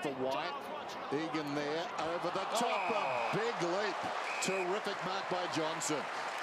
for White. Egan there over the top. A big leap. Terrific mark by Johnson.